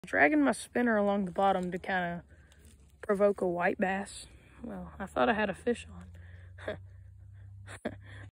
Dragging my spinner along the bottom to kind of provoke a white bass. Well, I thought I had a fish on.